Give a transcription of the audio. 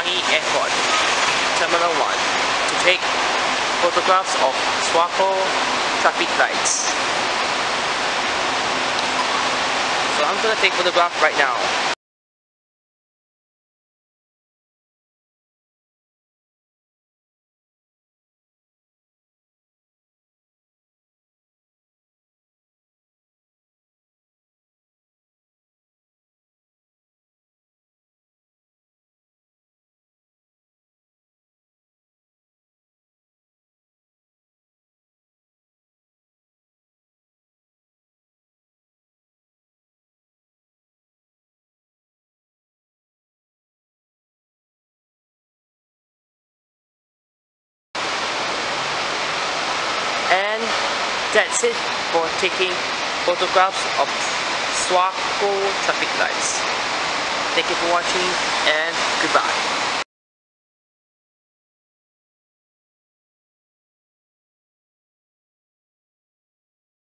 Changi Airport Terminal 1 to take photographs of SWARCO traffic lights. So I'm going to take photograph right now. And that's it for taking photographs of SWARCO traffic lights. Thank you for watching and goodbye.